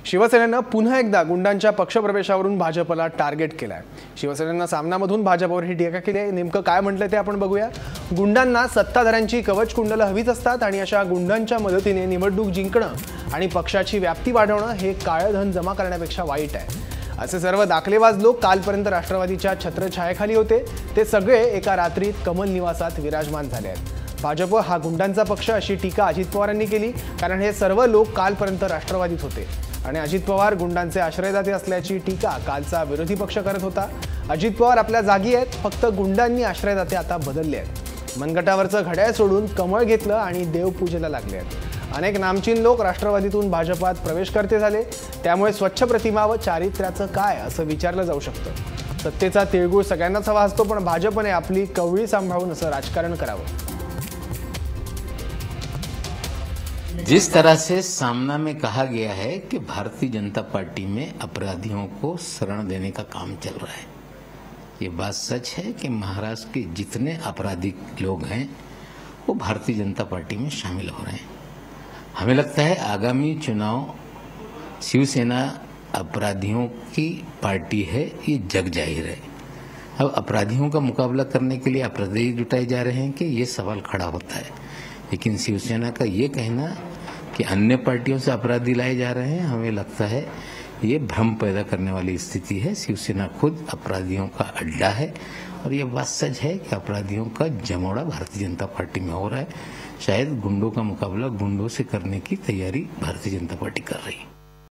शिवसेनेनं पुन्हा एकदा गुंडांच्या पक्षप्रवेशावरून भाजपला टार्गेट केलाय। शिवसेनेनं सामनामधून भाजपवर ही टीका केली आहे। नेमकं काय म्हटलं ते आपण बघूया। गुंडांना सत्ताधाऱ्यांची कवच कुंडलं हवीच असतात आणि अशा गुंडांच्या मदतीने निवडणूक जिंकणं आणि पक्षाची व्याप्ती वाढवणं हे काळं धन जमा करण्यापेक्षा वाईट आहे। असे सर्व दाखलेबाज लोक कालपर्यंत राष्ट्रवादीच्या छत्रछायेखाली होते, ते सगळे एका रात्रीत कमल निवासात विराजमान झाले आहेत। भाजप हा गुंडांचा पक्ष अशी टीका अजित पवारांनी केली, कारण हे सर्व लोक कालपर्यंत राष्ट्रवादीत होते आणि अजित पवार गुंडांचे आश्रयदाते असल्याची टीका कालचा विरोधी पक्ष करत होता। अजित पवार आपल्या जागी आहेत, फक्त गुंडांनी आश्रयदाते आता बदलले आहेत। मनगटावरचं घड्याळ सोडून कमळ घेतलं आणि देवपूजेला लागले आहेत। अनेक नामचीन लोक राष्ट्रवादीतून भाजपात प्रवेशकर्ते झाले, त्यामुळे स्वच्छ प्रतिमा व चारित्र्याचं काय असं विचारलं जाऊ शकतं। सत्तेचा तिळगुळ सगळ्यांनाच हवा असतो, पण भाजपने आपली कवळी सांभाळून असं राजकारण करावं। जिस तरह से सामना में कहा गया है कि भारतीय जनता पार्टी में अपराधियों को शरण देने का काम चल रहा है, ये बात सच है कि महाराष्ट्र के जितने आपराधिक लोग हैं वो भारतीय जनता पार्टी में शामिल हो रहे हैं। हमें लगता है आगामी चुनाव शिवसेना अपराधियों की पार्टी है, ये जग जाहिर है। अब अपराधियों का मुकाबला करने के लिए अपराधी जुटाए जा रहे हैं कि ये सवाल खड़ा होता है, लेकिन शिवसेना का ये कहना कि अन्य पार्टियों से अपराधी लाए जा रहे हैं, हमें लगता है ये भ्रम पैदा करने वाली स्थिति है। शिवसेना खुद अपराधियों का अड्डा है और ये बात सच है कि अपराधियों का जमोड़ा भारतीय जनता पार्टी में हो रहा है। शायद गुंडों का मुकाबला गुंडों से करने की तैयारी भारतीय जनता पार्टी कर रही है।